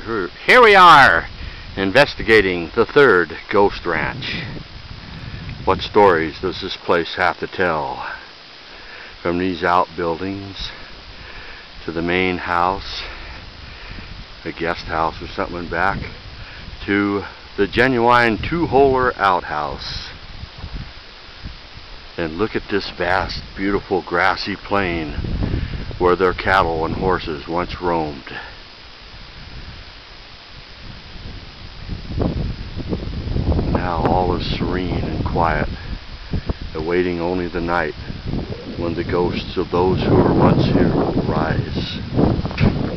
Here we are, investigating the third ghost ranch. What stories does this place have to tell? From these outbuildings to the main house, a guest house or something in back, to the genuine two-holer outhouse. And look at this vast, beautiful grassy plain where their cattle and horses once roamed. Now all is serene and quiet, awaiting only the night when the ghosts of those who were once here will rise.